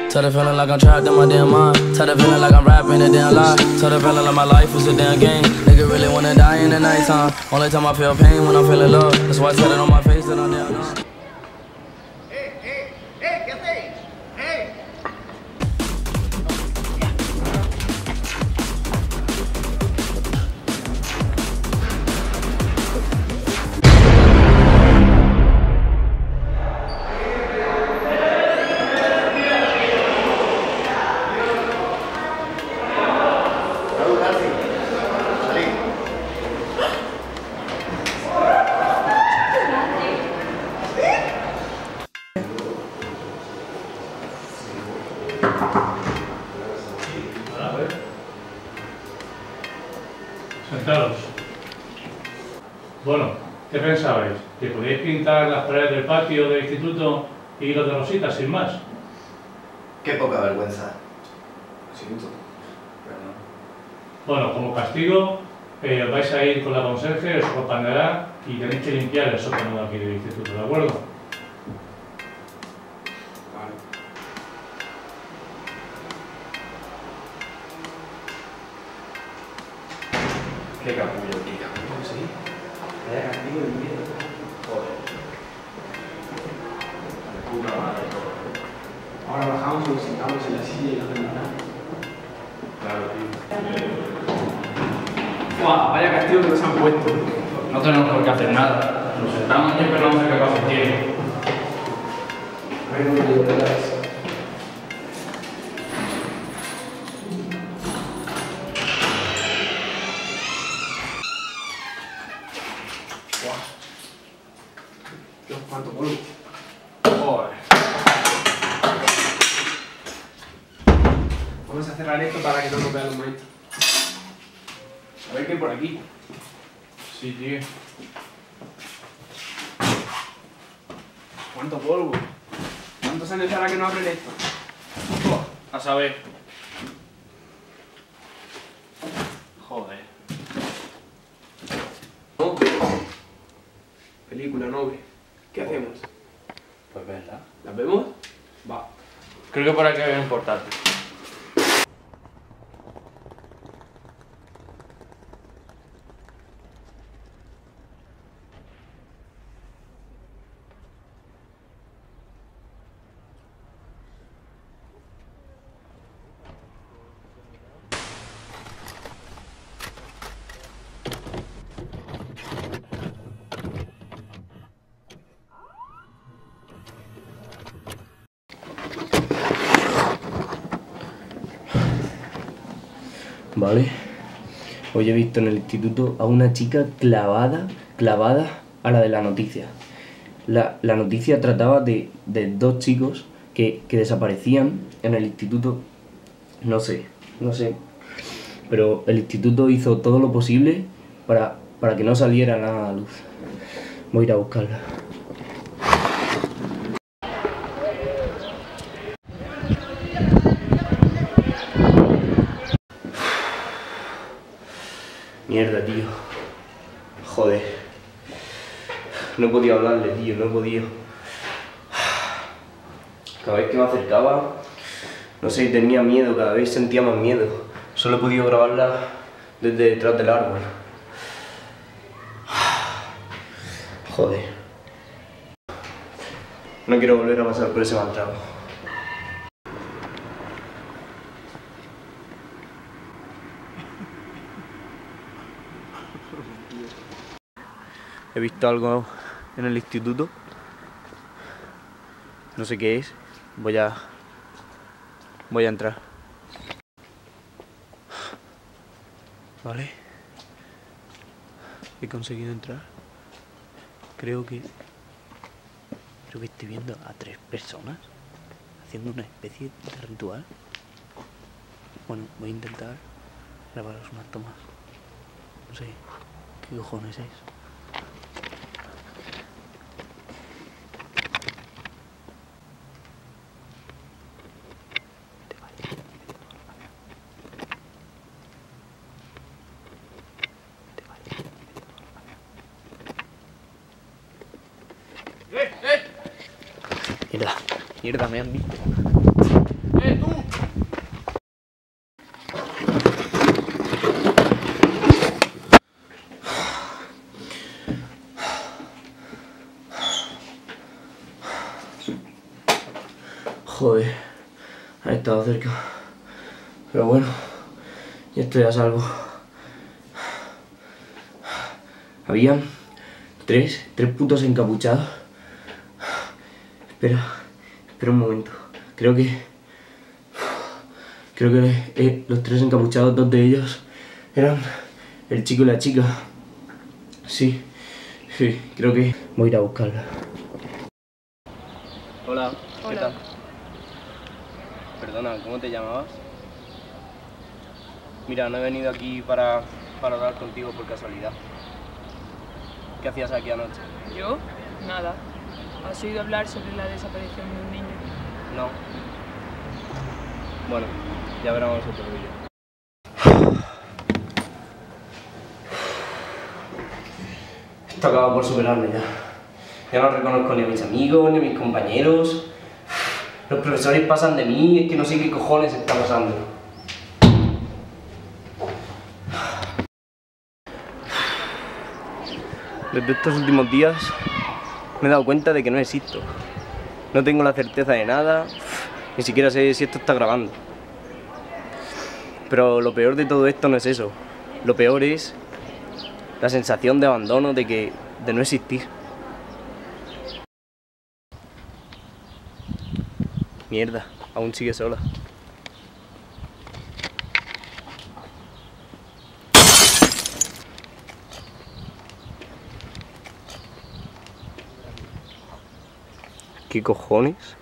Tell the feeling like I'm trapped in my damn mind. Tell the feeling like I'm rapping a damn lie. Tell the feeling like my life is a damn game. Nigga really wanna die in the nighttime. Only time I feel pain when I'm feeling love. That's why I tell it on my face that I'm down. ¿Qué hacéis? Sentados. Bueno, ¿qué pensabais? ¿Que podíais pintar las paredes del patio del instituto y los de rositas sin más? Qué poca vergüenza. Siento, pero no. Bueno, como castigo, vais a ir con la conserje, os acompañará y tenéis que limpiar el sótano de aquí del instituto, ¿de acuerdo? Vale. Qué capullo, sí. Vaya castigo de miedo. Joder. La puta madre. Ahora bajamos y nos sentamos en la silla y no hacemos nada. Claro, tío. ¡Buah! Vaya castigo que nos han puesto. No tenemos por qué hacer nada. Nos sentamos y esperamos a que pase el tiempo. A ver, no me digo nada de eso. Dios, cuánto polvo. Joder. Vamos a cerrar esto para que no nos vean los maestros. A ver qué hay por aquí. Sí, tío. ¿Cuánto polvo? ¿Cuántos años hará que no abren esto? A saber. Joder. Película, Noble. ¿Qué hacemos? Pues verla. ¿Las vemos? Va. Creo que por aquí hay un portátil. Vale, hoy he visto en el instituto a una chica clavada a la de la noticia. La noticia trataba de dos chicos que desaparecían en el instituto, no sé, pero el instituto hizo todo lo posible para que no saliera nada a la luz. Voy a ir a buscarla. Mierda, tío. Joder. No he podido hablarle, tío, no he podido. Cada vez que me acercaba, no sé, tenía miedo, cada vez sentía más miedo. Solo he podido grabarla desde detrás del árbol. Joder. No quiero volver a pasar por ese mal trago. He visto algo en el instituto. No sé qué es. Voy a entrar. Vale. He conseguido entrar. Creo que estoy viendo a 3 personas haciendo una especie de ritual. Bueno, voy a intentar grabaros unas tomas. No sé qué cojones es. Mierda, me han visto. tú! Joder, ha estado cerca. Pero bueno, ya estoy a salvo. Habían tres putos encapuchados. Espera un momento. Creo que los tres encapuchados, dos de ellos eran el chico y la chica. Sí, creo que voy a ir a buscarla. Hola, ¿qué Hola. tal? Perdona, ¿cómo te llamabas? Mira, no he venido aquí para hablar contigo por casualidad. ¿Qué hacías aquí anoche? ¿Yo? Nada. ¿Has oído hablar sobre la desaparición de un niño? No. Bueno, ya veremos otro vídeo. Esto acaba por superarme ya. Ya no reconozco ni a mis amigos, ni a mis compañeros. Los profesores pasan de mí, es que no sé qué cojones está pasando. Desde estos últimos días me he dado cuenta de que no existo. No tengo la certeza de nada, ni siquiera sé si esto está grabando. Pero lo peor de todo esto no es eso. Lo peor es la sensación de abandono, de no existir. Mierda, aún sigue sola. ¿Qué cojones?